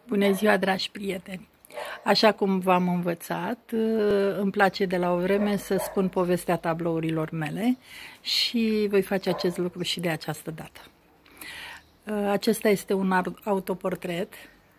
Bună ziua, dragi prieteni! Așa cum v-am învățat, îmi place de la o vreme să spun povestea tablourilor mele și voi face acest lucru și de această dată. Acesta este un autoportret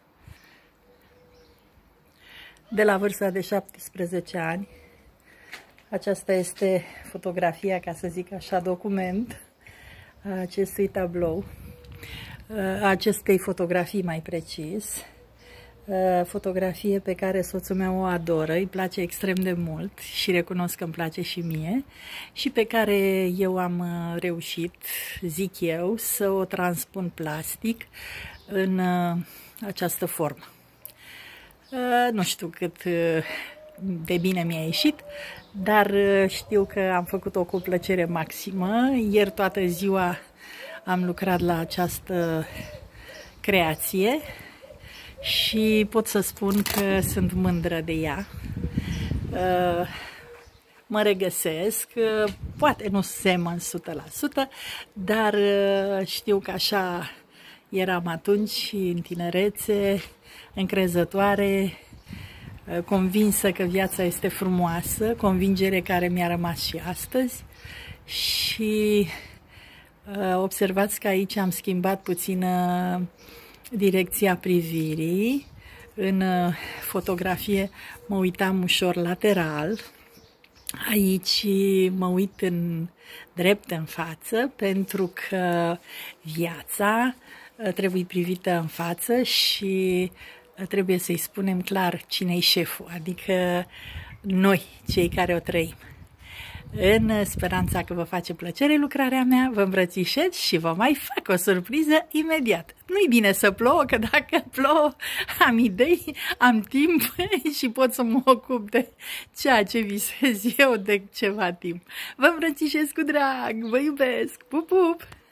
de la vârsta de 17 ani. Aceasta este fotografia, ca să zic așa, document a acestui tablou, a acestei fotografii mai precis. Fotografie pe care soțul meu o adoră, îi place extrem de mult și recunosc că îmi place și mie și pe care eu am reușit, zic eu, să o transpun plastic în această formă. Nu știu cât de bine mi-a ieșit, dar știu că am făcut-o cu plăcere maximă. Ieri toată ziua am lucrat la această creație și pot să spun că sunt mândră de ea. Mă regăsesc, poate nu semăn 100%, dar știu că așa eram atunci, în tinerețe, încrezătoare, convinsă că viața este frumoasă, convingere care mi-a rămas și astăzi. Și observați că aici am schimbat puțin direcția privirii. În fotografie mă uitam ușor lateral. Aici mă uit drept în față, pentru că viața trebuie privită în față și trebuie să-i spunem clar cine-i șeful, adică noi, cei care o trăim. În speranța că vă face plăcere lucrarea mea, vă îmbrățișez și vă mai fac o surpriză imediat. Nu-i bine să plouă, că dacă plouă am idei, am timp și pot să mă ocup de ceea ce visez eu de ceva timp. Vă îmbrățișez cu drag, vă iubesc, pup, pup!